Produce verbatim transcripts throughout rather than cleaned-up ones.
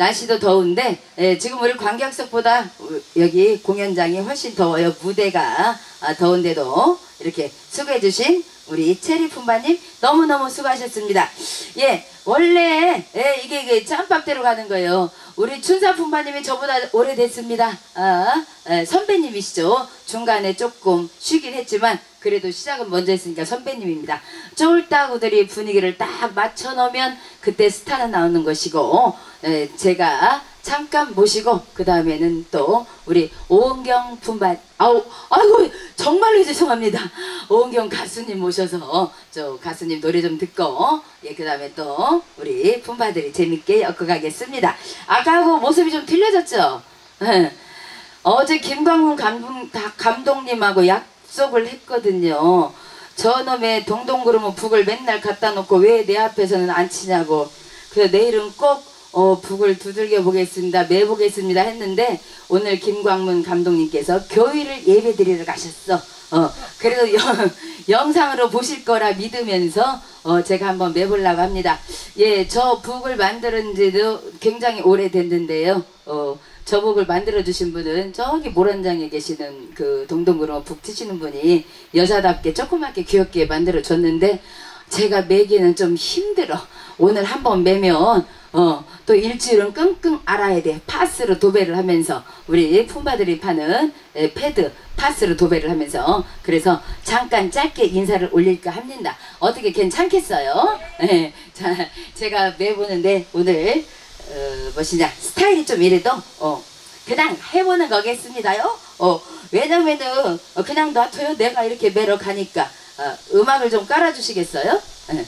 날씨도 더운데 예, 지금 우리 관객석보다 여기 공연장이 훨씬 더워요. 무대가 아, 더운데도 이렇게 수고해주신 우리 체리 품바님 너무너무 수고하셨습니다. 예, 원래 예, 이게, 이게 짬밥대로 가는 거예요. 우리 춘사 품바님이 저보다 오래됐습니다. 아, 예, 선배님이시죠. 중간에 조금 쉬긴 했지만 그래도 시작은 먼저 했으니까 선배님입니다. 쫄따구들이 분위기를 딱 맞춰놓으면 그때 스타는 나오는 것이고 에, 제가 잠깐 모시고 그 다음에는 또 우리 오은경 품바 아우 아이고 정말로 죄송합니다. 오은경 가수님 모셔서 저 가수님 노래 좀 듣고 예, 그 다음에 또 우리 품바들이 재밌게 엮어가겠습니다. 아까하고 모습이 좀 틀려졌죠? 에. 어제 김광문 감독, 감독님하고 약속을 했거든요. 저놈의 동동그루면 북을 맨날 갖다 놓고 왜 내 앞에서는 안 치냐고. 그래서 내일은 꼭 어, 북을 두들겨 보겠습니다. 매보겠습니다 했는데 오늘 김광문 감독님께서 교회를 예배 드리러 가셨어. 어, 그래도 영, 영상으로 보실 거라 믿으면서 어, 제가 한번 매보려고 합니다. 예, 저 북을 만드는 지도 굉장히 오래됐는데요. 어, 저 북을 만들어주신 분은 저기 모란장에 계시는 그 동동그루머 북 치시는 분이 여자답게 조그맣게 귀엽게 만들어줬는데 제가 매기는 좀 힘들어. 오늘 한번 매면 어, 또 일주일은 끙끙 앓아야 돼. 파스로 도배를 하면서 우리 품바들이 파는 에, 패드 파스로 도배를 하면서 그래서 잠깐 짧게 인사를 올릴까 합니다. 어떻게 괜찮겠어요? 네. 자, 제가 매보는데 오늘 어, 뭐시냐 스타일이 좀 이래도 어, 그냥 해보는 거겠습니다요. 어, 왜냐면은 어, 그냥 놔둬요. 내가 이렇게 매러 가니까 어, 음악을 좀 깔아주시겠어요? 네.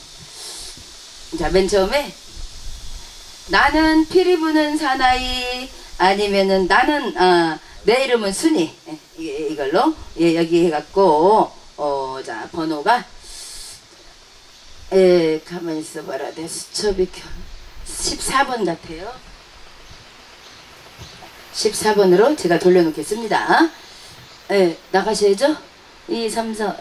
자, 맨 처음에 나는 피리 부는 사나이 아니면은 나는 아, 내 이름은 순이 예, 이, 이걸로 예, 여기 해갖고 어, 자 번호가 예, 가만히 있어봐라. 내 수첩이 십사 번 같아요. 십사 번으로 제가 돌려놓겠습니다. 예, 나가셔야죠. 이, 삼, 사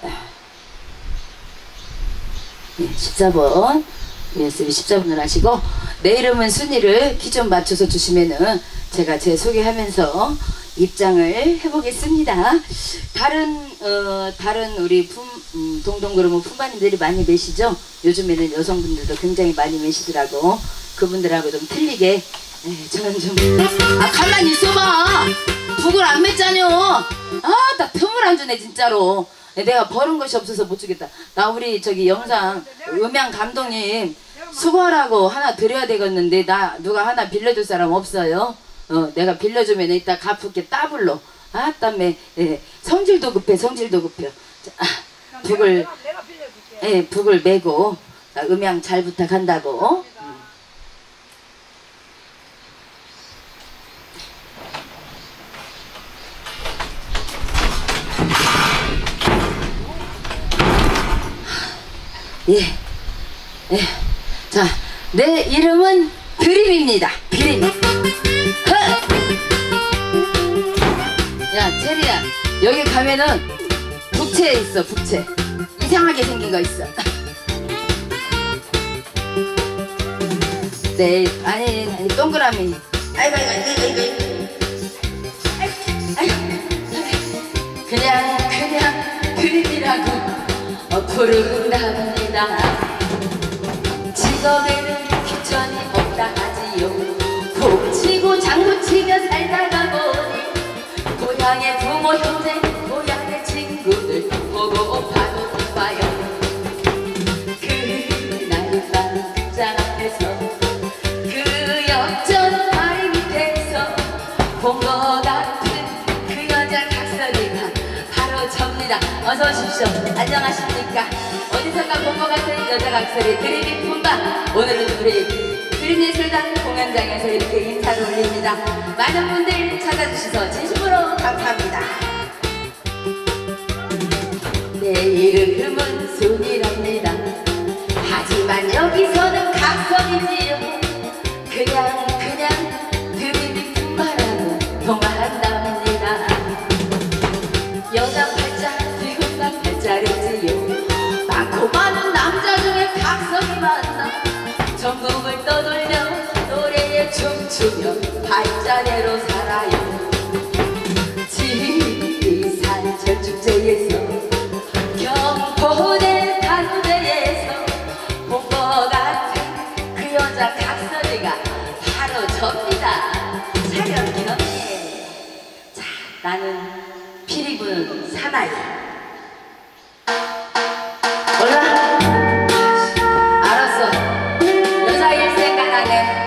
예, 십사 번 유에스비 십사 번을 하시고 내 이름은 순이를 키 좀 맞춰서 주시면은 제가 제 소개하면서 입장을 해보겠습니다. 다른 어 다른 우리 품 음, 동동그루머 품바님들이 많이 매시죠. 요즘에는 여성분들도 굉장히 많이 매시더라고. 그분들하고 좀 틀리게 에, 저는 좀 아 가만히 있어봐. 북을 안 맸잖여. 아나 틈을 안 주네 진짜로. 내가 버는 것이 없어서 못 주겠다. 나 우리 저기 영상 음향 감독님 수고하라고 하나 드려야 되겠는데 나 누가 하나 빌려줄 사람 없어요? 어 내가 빌려주면 이따 갚을게 따블로. 아 땀에 예, 성질도 급해 성질도 급해. 자, 아, 북을 예 북을 메고 자, 음향 잘 부탁한다고. 예, 예. 자, 내 이름은 드림입니다. 드림. 허! 야, 체리야, 여기 가면은 북채 있어, 북채. 이상하게 생긴 거 있어. 네, 아니, 아니, 동그라미. 아이고, 아이고, 아이고, 아이고, 아이고. 그냥, 그냥 드림이라고. 어, 부른답니다. 직업에는 귀천이 없다 하지요. 콕치고 장구치며 살다가 보니 고향의 부모 형제 고향의 친구들 보고 봐도 봐요. 그날 밤 극장 앞에서 그 역전 다리 밑에서 본 것 같은 그 여자 각설이가 바로 접니다. 어서 오십시오. 안녕하십니까. 어디선가 본 것 같은 여자 각설이 드림이 품바. 오늘은 우리 드림예술단 공연장에서 이렇게 인사를 올립니다. 많은 분들 찾아주셔서 진심으로 감사합니다. 내 이름은 순이랍니다. 하지만 여기서는 각설이지요. 그냥 그냥 드림이 품바라고 통화한답니다. 여자 팔자 지금만 팔자리지요. 많고 많은 남자 중에 각설이 만나 전국을 떠돌며 노래에 춤추며 부셔 발자대로 살아요. 지리산 절축제에서 경포대 단대에서 본 것 같은 그 여자 각설이가 바로 접니다. 사령 경례. 자, 나는 피리 부는 사나이. 몰라? 알았어. 여자 일 생각나네.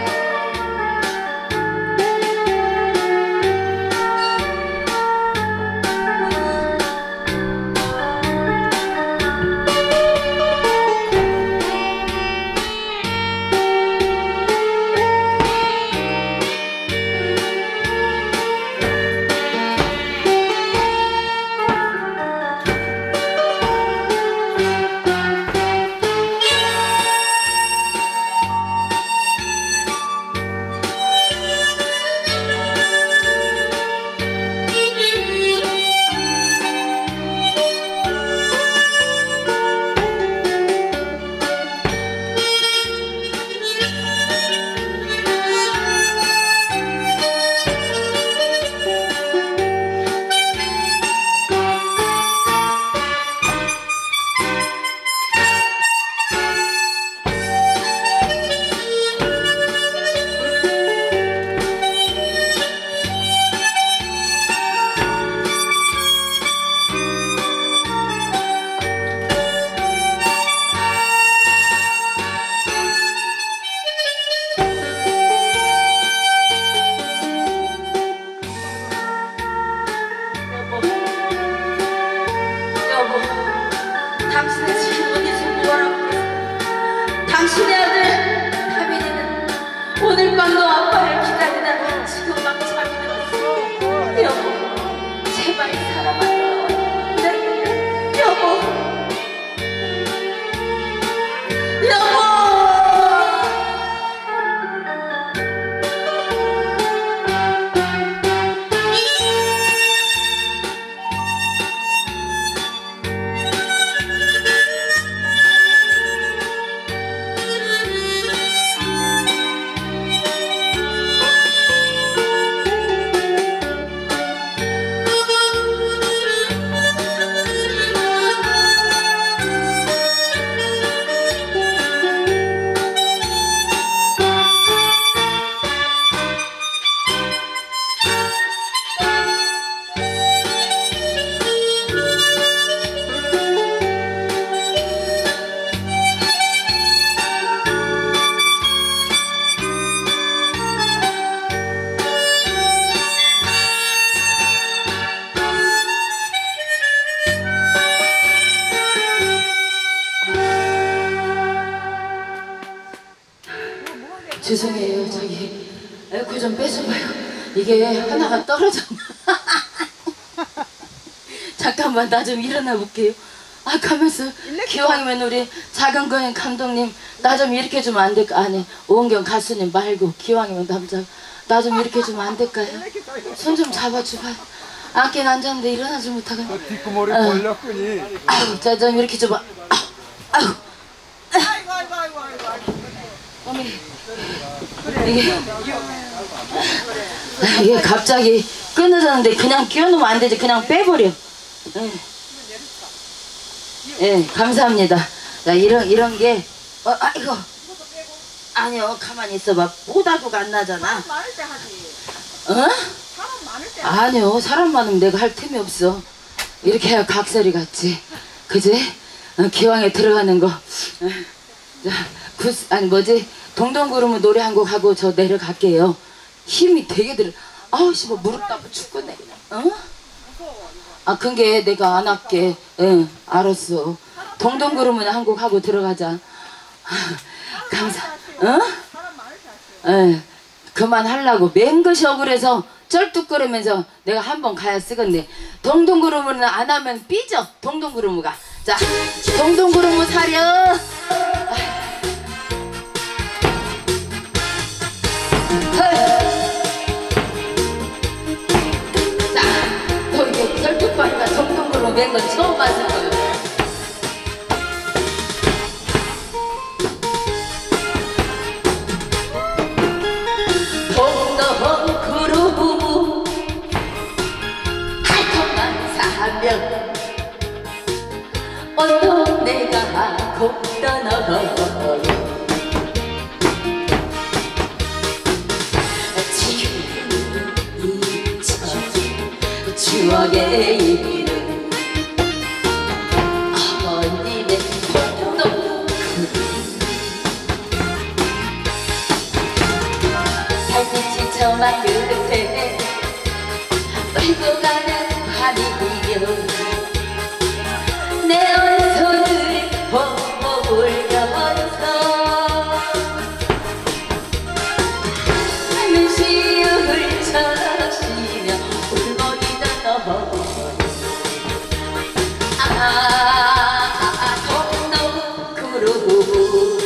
당신의 지금 어디서 뭐라고 그랬어? 당신의 아들 하민이는 오늘 밤도 아빠를 기다리다가 지금 막 잠이 들었어. 여보, 제발 사랑하라. 네, 여보, 여보. 죄송해요. 저기 에코 좀 빼줘봐요. 이게 하나가 떨어졌나. 잠깐만 나 좀 일어나 볼게요. 아 가면서 기왕이면 우리 작은 거인 감독님 나 좀 이렇게 주면 안 될까. 아니 오은경 가수님 말고 기왕이면 남자 나 좀 이렇게 주면 안 될까요? 손 좀 잡아줘봐요. 앉긴 앉았는데 일어나지 못하겠네. 뒷구머리 벌렸구니. 아유 자 좀 이렇게 줘봐. 아유 아이고 아이고 아이고 아이고 아이고. 어머니 이게 이게 갑자기 끊어졌는데 그냥 끼워놓으면 안 되지. 그냥 빼버려. 예, 예 감사합니다. 자 이런 이런 게 어, 아이고 아니요 가만히 있어봐. 보다도가 안 나잖아. 사람 많을 때 하지. 어? 사람 많을 때. 아니요 사람 많으면 내가 할 틈이 없어. 이렇게 해야 각설이 같지. 그지? 어, 기왕에 들어가는 거. 어, 자, 구, 아니 뭐지? 동동구름은 노래 한 곡 하고 저 내려갈게요. 힘이 되게 들어. 아우 씨발 무릎 따고 죽겠네 그냥. 어? 아 그게 내가 안 할게. 응 알았어. 동동구름은 한 곡 하고 들어가자. 감사. 어? 예 그만하려고 맹것이 억울해서 쩔뚝거리면서 내가 한 번 가야 쓰겠네. 동동구름은 안 하면 삐져. 동동구름가. 자 동동구름을 사려. 썰뚝바니까 동동구름 맨 건 처음 봤을 거예요. 동동 곱떠너 지금 잊혀 추억의 이름 아버님의 곱떠너 달빛이 저만 끝에 끌고 가는 밤이요 내 얼손을 보고 울면서 눈시울을 쳐시며 울먹이던 너 아, 동동구로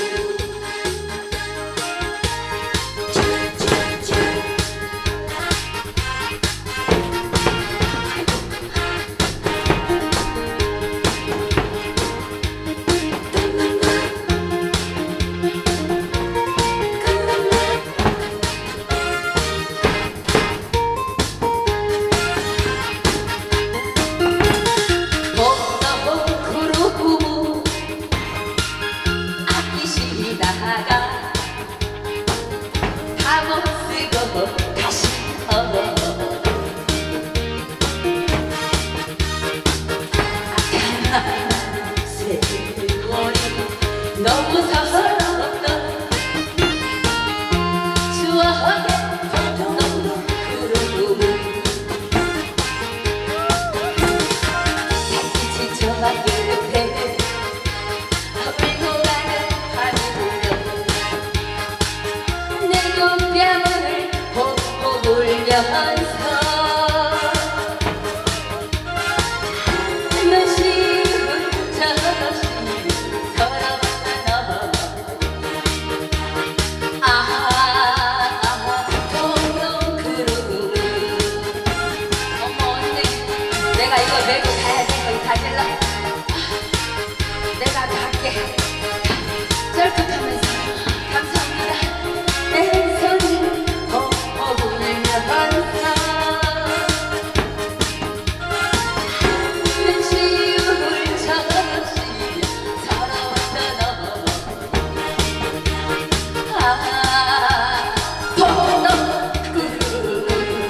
너무 서럽던 추억의 동동 구름 달빛이 저만 끝에 흘고 가는 밤이 내 눈뺨을 보고 울면서 눈시울 저시 내가 이거 메고 가야 돼. 거기 가질러. 내가 갈게. 쩔뚝하면서 감사합니다. 내 손을 보고 울면서 눈시울 저시며 서러웠던 너 아, 동동구름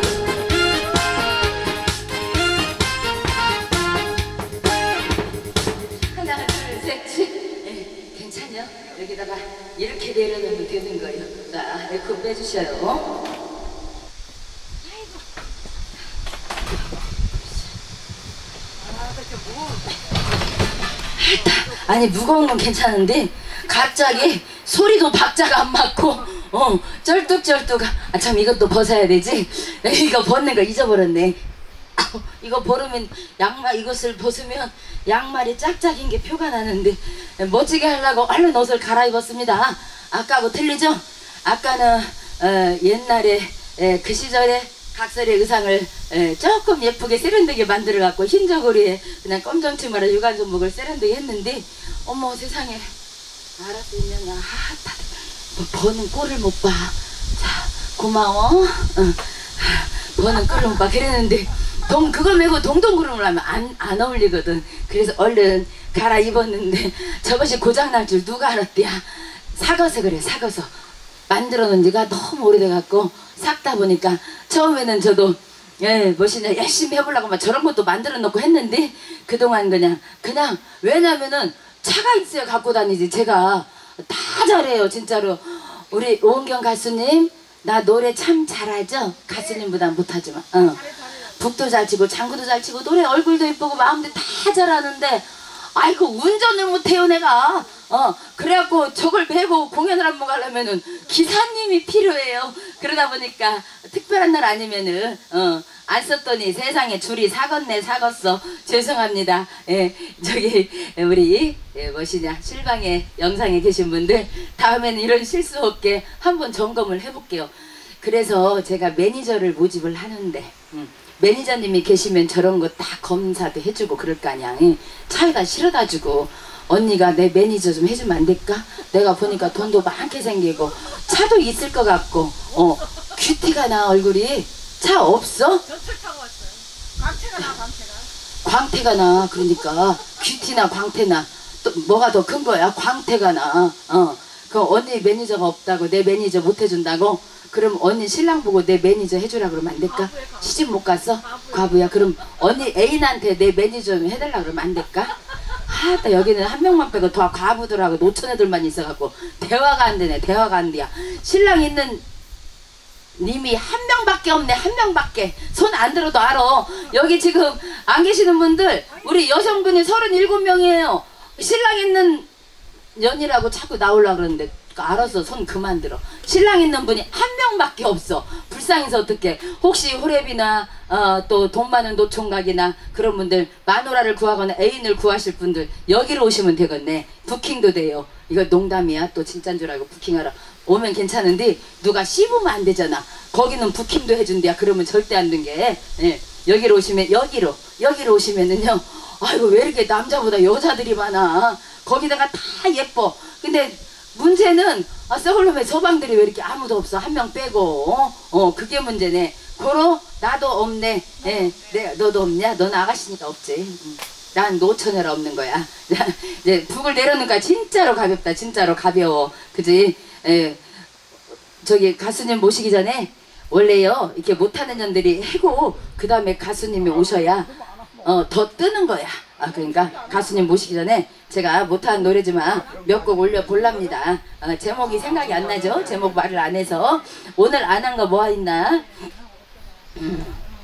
하나 둘셋 네, 괜찮요? 여기다가 이렇게 내려놓으면 되는 거예요. 자, 에코 빼주셔요. 아니 무거운 건 괜찮은데 갑자기 소리도 박자가 안 맞고 어 쩔뚝쩔뚝 아 참 이것도 벗어야 되지. 이거 벗는 거 잊어버렸네. 아우, 이거 벗으면 양말 이것을 벗으면 양말이 짝짝인 게 표가 나는데 멋지게 하려고 얼른 옷을 갈아입었습니다. 아까하고 틀리죠? 아까는 어, 옛날에 에, 그 시절에 각설의 의상을 에, 조금 예쁘게 세련되게 만들어 갖고 흰 저고리에 그냥 검정 치마로 유관 전복을 세련되게 했는데 어머 세상에 알았으면 아, 다, 뭐, 버는 꼴을 못 봐. 자 고마워. 어, 버는 꼴을 못 봐. 그랬는데 동 그거 메고 동동구름을 하면 안, 안 어울리거든. 그래서 얼른 갈아입었는데 저것이 고장날 줄 누가 알았대야. 사가서 그래. 사가서 만들어 놓은 지가 너무 오래돼 갖고 삭다 보니까 처음에는 저도 예 뭐시냐 열심히 해보려고 막 저런 것도 만들어 놓고 했는데 그동안 그냥 그냥 왜냐면은 차가 있어야 갖고 다니지. 제가 다 잘해요 진짜로. 우리 오은경 가수님 나 노래 참 잘하죠? 가수님보다 못하지만 어. 북도 잘 치고 장구도 잘 치고 노래 얼굴도 예쁘고 마음도 다 잘하는데 아이고 운전을 못해요 내가. 어 그래갖고 저걸 메고 공연을 한번 가려면은 기사님이 필요해요. 그러다 보니까 특별한 날 아니면은 어 안 썼더니 세상에 줄이 사겄네 사겄어. 죄송합니다. 예 저기 우리 예, 뭐시냐 실방에 영상에 계신 분들 다음에는 이런 실수 없게 한번 점검을 해볼게요. 그래서 제가 매니저를 모집을 하는데 음. 매니저님이 계시면 저런 거 다 검사도 해주고 그럴 거 아니야. 차에다 실어다 주고 언니가 내 매니저 좀 해주면 안 될까? 내가 보니까 돈도 많게 생기고 차도 있을 것 같고 어 큐티가 나 얼굴이. 차 없어? 전철 타고 왔어요. 광태가 나 광태가. 광태가 나. 그러니까 큐티나 광태나 또 뭐가 더 큰 거야? 광태가 나. 어. 그 언니 매니저가 없다고 내 매니저 못 해준다고? 그럼 언니 신랑 보고 내 매니저 해주라 그러면 안 될까? 시집 못 갔어? 과부야. 그럼 언니 애인한테 내 매니저 좀 해달라 그러면 안 될까? 하다 여기는 한 명만 빼고 다 과부들하고 노천 애들만 있어갖고 대화가 안 되네. 대화가 안 돼야. 신랑 있는 님이 한 명밖에 없네. 한 명밖에. 손 안 들어도 알아. 여기 지금 안 계시는 분들 우리 여성분이 서른일곱 명이에요. 신랑 있는 년이라고 자꾸 나오려고 그러는데 알아서 손 그만 들어. 신랑 있는 분이 한 명밖에 없어. 불쌍해서 어떡해. 혹시 호랩이나 어, 또 돈 많은 노총각이나 그런 분들 마누라를 구하거나 애인을 구하실 분들 여기로 오시면 되겠네. 부킹도 돼요. 이거 농담이야. 또 진짜인 줄 알고 부킹하라 오면 괜찮은데 누가 씹으면 안 되잖아. 거기는 부킹도 해준대야. 그러면 절대 안 된 게. 예. 여기로 오시면 여기로 여기로 오시면은요. 아이고 왜 이렇게 남자보다 여자들이 많아. 거기다가 다 예뻐. 근데 문제는 아 썩을놈의 서방들이 왜 이렇게 아무도 없어. 한 명 빼고. 어? 어 그게 문제네. 고로 나도 없네. 예, 네, 너도 없냐? 넌 아가씨니까 없지. 응. 난 노처녀라 없는 거야. 이제 북을 내려놓으니까 진짜로 가볍다. 진짜로 가벼워. 그지? 예. 저기 가수님 모시기 전에 원래요 이렇게 못하는 년들이 해고 그 다음에 가수님이 오셔야 어, 더 뜨는 거야. 아 그러니까 가수님 모시기 전에 제가 못하는 노래지만 몇 곡 올려볼랍니다. 어, 제목이 생각이 안 나죠? 제목 말을 안 해서. 오늘 안 한 거 뭐가 있나? 음,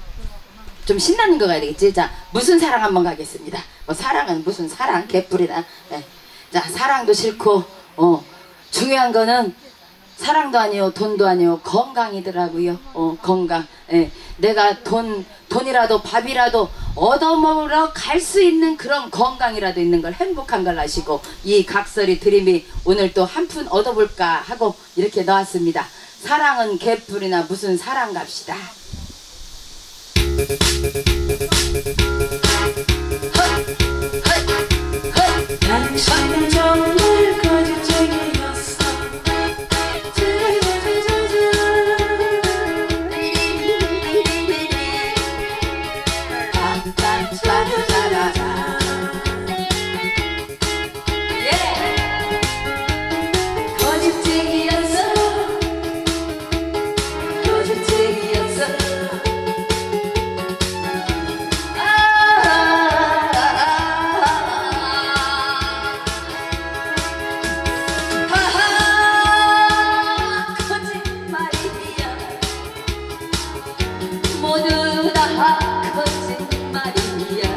좀 신나는 거 가야 되겠지. 자 무슨 사랑 한번 가겠습니다. 뭐 사랑은 무슨 사랑 개뿔이나. 네. 자 사랑도 싫고 어, 중요한 거는 사랑도 아니요 돈도 아니요 건강이더라고요. 어, 건강. 예. 내가 돈 돈이라도 밥이라도 얻어먹으러 갈 수 있는 그런 건강이라도 있는 걸 행복한 걸 아시고 이 각설이 드림이 오늘 또 한 푼 얻어볼까 하고 이렇게 나왔습니다. 사랑은 개뿔이나 무슨 사랑 갑시다. 당신은 정말 거짓쟁이였어. 모두 다 거짓말이야.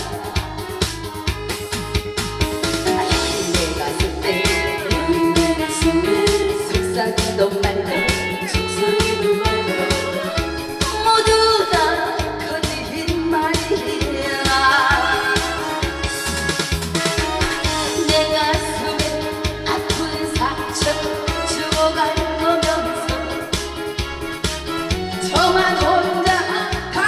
내 가슴에 내 가슴에 속삭이도 말고 속삭이도 말고 모두 다 거짓말이야. 내 가슴에 아픈 상처 주고 갈 거면서 저만 혼자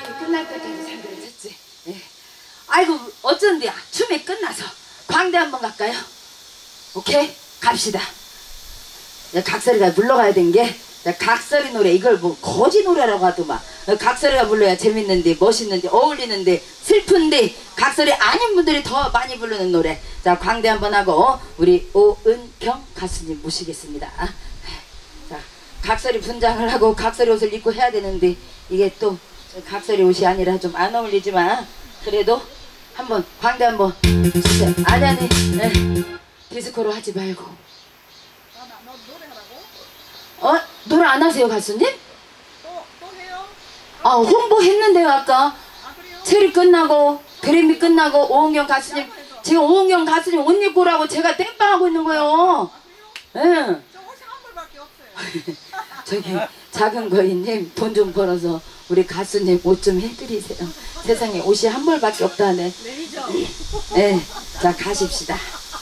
이거 끝날 때까지 잠들어 잤지. 예. 아이고 어쩐데 춤이 끝나서 광대 한번 갈까요? 오케이 갑시다. 야, 각설이가 불러가야 된 게 각설이 노래 이걸 뭐 거지 노래라고 하더만. 각설이가 불러야 재밌는데 멋있는데 어울리는데 슬픈데 각설이 아닌 분들이 더 많이 부르는 노래. 자 광대 한번 하고 우리 오은경 가수님 모시겠습니다. 자 각설이 분장을 하고 각설이 옷을 입고 해야 되는데 이게 또 각설이 옷이 아니라 좀 안 어울리지만 그래도 한번 광대 한번 주세요. 아니 아니 네. 디스코로 하지 말고. 너, 나, 너 노래하라고? 어? 노래 안 하세요 가수님? 또, 또 해요? 아 홍보했는데요 아까. 아 그래요? 체리 끝나고 그래미 끝나고 오은경 가수님 지금 오은경 가수님 옷 입고 오라고 제가 땜빵하고 있는 거예요. 예. 저 옷이 한 벌밖에 없어요. 저기 작은 거인님 돈 좀 벌어서 우리 가수님 옷 좀 해드리세요. 세상에 옷이 한 벌밖에 없다네. 내리죠? 예. 자 가십시다.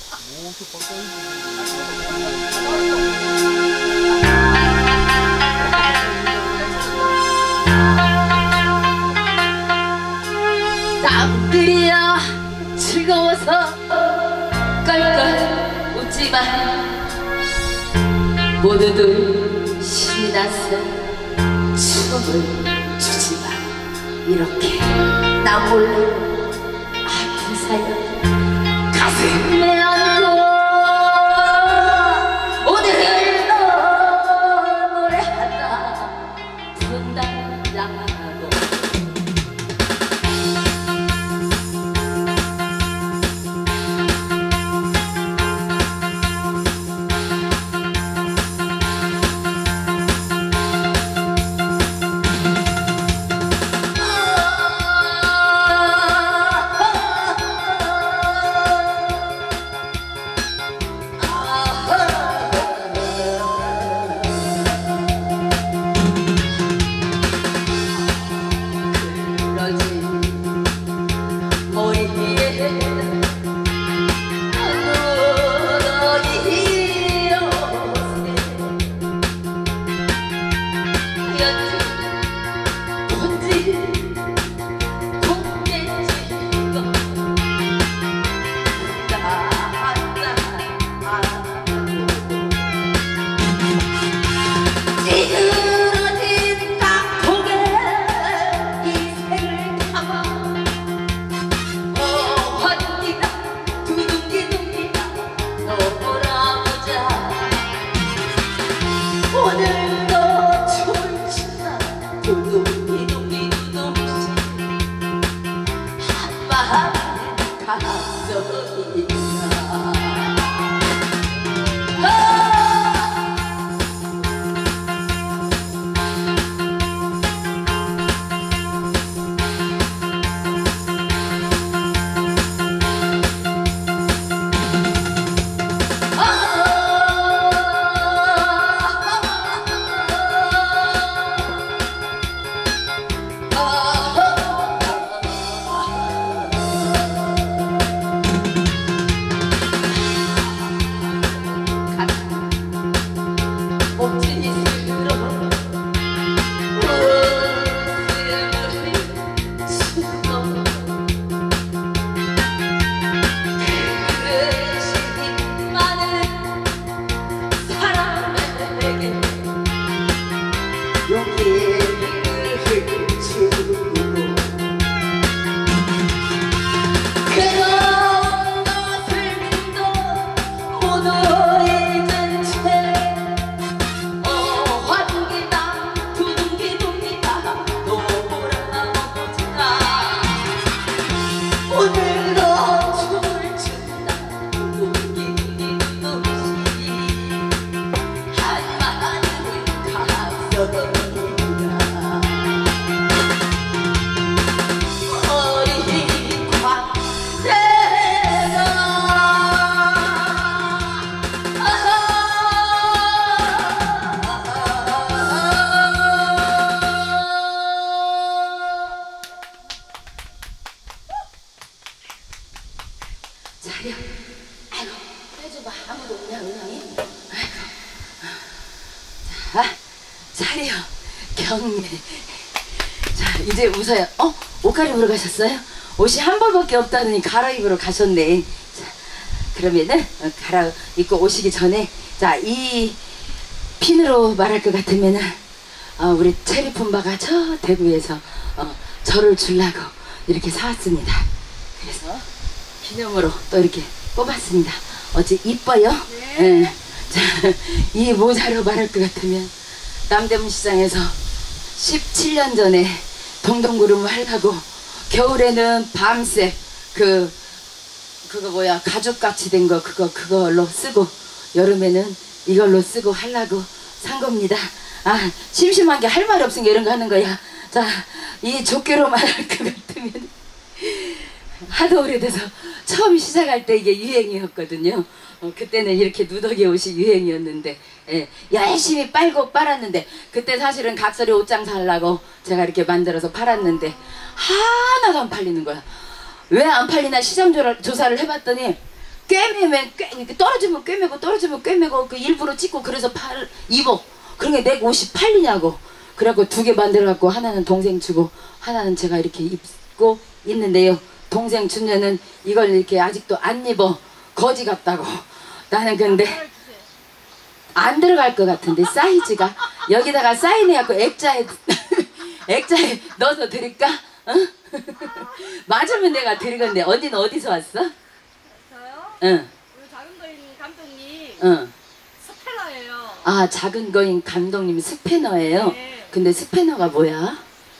남들이야 즐거워서 깔깔 웃지만 모두들 신이 나서 춤을 추지만 이렇게 나 몰래 아픈 사연 가슴에 안고 오늘도 노래하다 분단장하고 자려. 아이고, 빼줘봐. 아무도 없냐, 은영이? 아이고. 자, 자려. 경례. 자, 이제 웃어요. 어? 옷 갈아입으러 가셨어요? 옷이 한 벌밖에 없다더니 갈아입으러 가셨네. 자, 그러면은 어, 갈아입고 오시기 전에 자, 이 핀으로 말할 것 같으면은 어, 우리 체리품바가 저 대구에서 어, 저를 주려고 이렇게 사왔습니다. 그래서 기념으로 또 이렇게 뽑았습니다. 어찌 이뻐요? 네. 예. 자, 이 모자로 말할 것 같으면 남대문 시장에서 십칠 년 전에 동동구름을 하려고 겨울에는 밤새 그 그거 뭐야 가죽같이 된 거 그거 그걸로 쓰고 여름에는 이걸로 쓰고 하려고 산 겁니다. 아 심심한 게 할 말이 없으니까 이런 거 하는 거야. 자, 이 족계로 말할 것 같으면 하도 오래돼서 처음 시작할 때 이게 유행이었거든요. 어, 그때는 이렇게 누더기 옷이 유행이었는데 예, 열심히 빨고 빨았는데 그때 사실은 각설이 옷장 살라고 제가 이렇게 만들어서 팔았는데 하나도 안 팔리는 거야. 왜 안 팔리나 시장 조사를 해봤더니 꿰매면 꿰 이렇게 떨어지면 꿰매고 떨어지면 꿰매고 그 일부러 찍고 그래서 팔 입어. 그러니까 내 옷이 팔리냐고. 그래갖고 두 개 만들어갖고 하나는 동생 주고 하나는 제가 이렇게 입고 있는데요. 동생 주녀는 이걸 이렇게 아직도 안 입어. 거지 같다고. 나는 근데 안 들어갈 것 같은데 사이즈가 여기다가 사인해갖고 액자에 액자에 넣어서 드릴까? 어? 맞으면 내가 드리건데 언니는 어디서 왔어? 저요? 응. 우리 작은 거인 감독님 응. 스펠러예요. 아 작은 거인 감독님이 스패너예요? 네. 근데 스패너가 뭐야?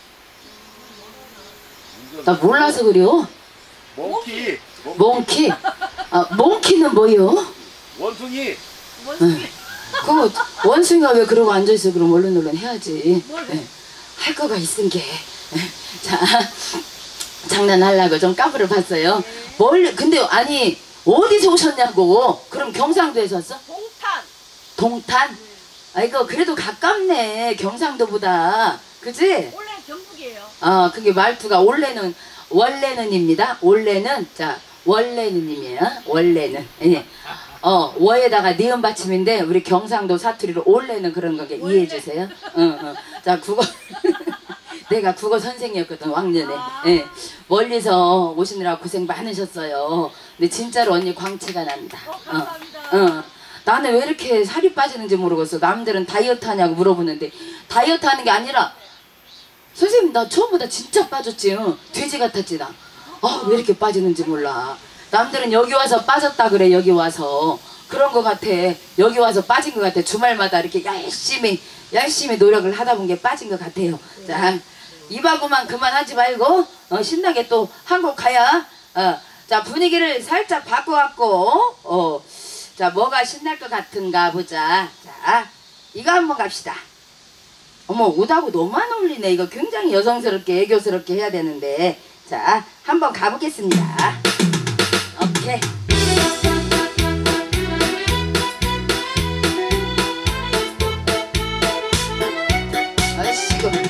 나 몰라서 그래요. 몽키. 몽키? 아 몽키는 뭐요? 원숭이. 원숭이. 그 원숭이가 왜 그러고 앉아있어? 그럼 얼른 얼른 해야지. 뭘 해? 예. 할 거가 있은 게. 자, 장난하려고 좀 까불어 봤어요. 멀리 근데 아니 어디서 오셨냐고. 그럼 경상도에서 왔어? 동탄. 동탄? 아이고 그래도 가깝네 경상도보다. 그지? 원래 경북이에요. 어 그게 말투가 원래는 원래는입니다. 원래는 자 원래는임이에요. 원래는 예. 어 워에다가 니은 받침인데 우리 경상도 사투리로 원래는 그런 거게 이해해 주세요. 응, 응. 자 국어 내가 국어 선생이었거든 왕년에. 아. 예. 멀리서 오시느라 고생 많으셨어요. 근데 진짜로 언니 광채가 납니다. 어, 감사합니다. 어, 어. 나는 왜 이렇게 살이 빠지는지 모르겠어. 남들은 다이어트 하냐고 물어보는데 다이어트 하는 게 아니라 선생님 나 처음보다 진짜 빠졌지. 응. 돼지 같았지 나. 아, 왜 이렇게 빠지는지 몰라. 남들은 여기 와서 빠졌다 그래. 여기 와서 그런 거 같아. 여기 와서 빠진 것 같아. 주말마다 이렇게 열심히 열심히 노력을 하다 본 게 빠진 것 같아요. 자, 입하고만 그만하지 말고 어, 신나게 또 한국 가야. 어, 자 분위기를 살짝 바꿔갖고 어, 자 뭐가 신날 것 같은가 보자. 자 이거 한번 갑시다. 어머 옷하고 너무 안 어울리네. 이거 굉장히 여성스럽게 애교스럽게 해야 되는데 자 한번 가보겠습니다. 오케이. 아이씨고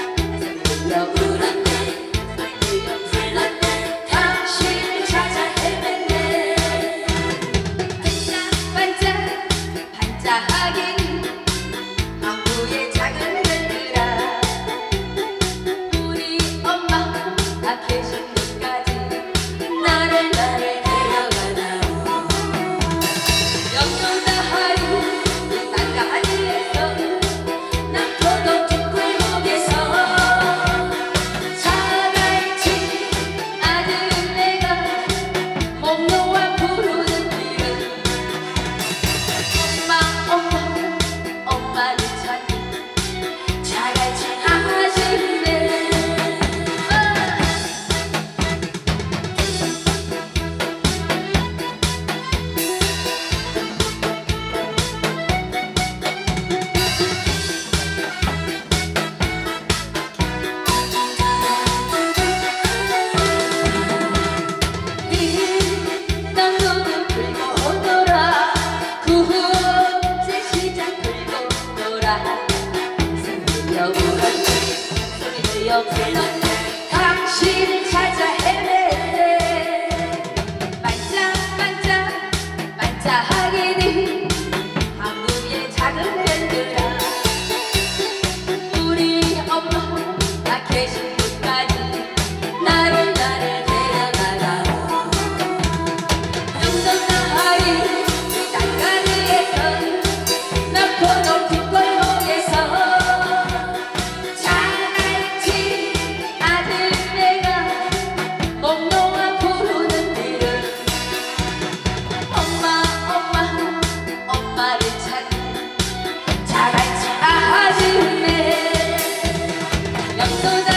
다시 찾아 없는 당신을 찾아 헤매네 반짝반짝 반짝하게는 한국의 작은 별들아 우리 엄마 나 계신 곳까지 나를 나를 데려가라 눈도 나이 땅가리에서 나포 높은 골목에서 잘알지 아들 내가 목 놓아 부르는 일을 엄마 엄마 엄마를 찾는 잘알지 아줌매 영도다